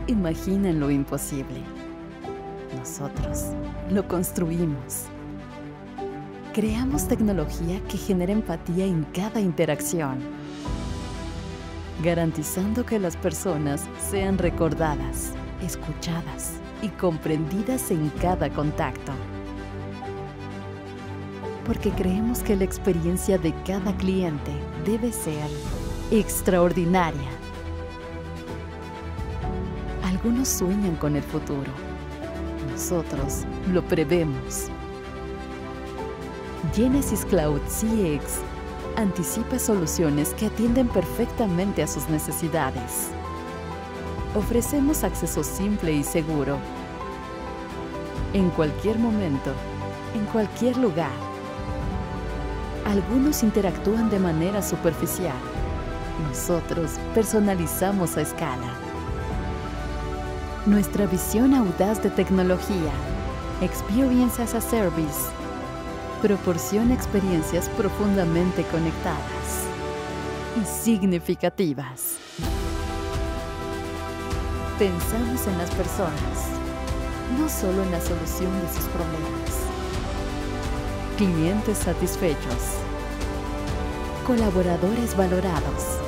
imaginan lo imposible. Nosotros lo construimos. Creamos tecnología que genera empatía en cada interacción, garantizando que las personas sean recordadas, escuchadas y comprendidas en cada contacto. Porque creemos que la experiencia de cada cliente debe ser extraordinaria. Algunos sueñan con el futuro. Nosotros lo prevemos. Genesys Cloud CX anticipa soluciones que atienden perfectamente a sus necesidades. Ofrecemos acceso simple y seguro, en cualquier momento, en cualquier lugar. Algunos interactúan de manera superficial. Nosotros personalizamos a escala. Nuestra visión audaz de tecnología, Experience as a Service, proporciona experiencias profundamente conectadas y significativas. Pensamos en las personas, no solo en la solución de sus problemas. Clientes satisfechos, colaboradores valorados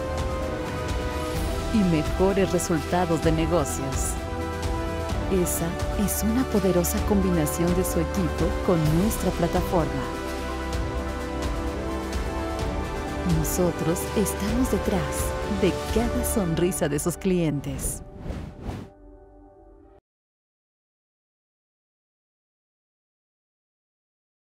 y mejores resultados de negocios. Esa es una poderosa combinación de su equipo con nuestra plataforma. Nosotros estamos detrás de cada sonrisa de sus clientes.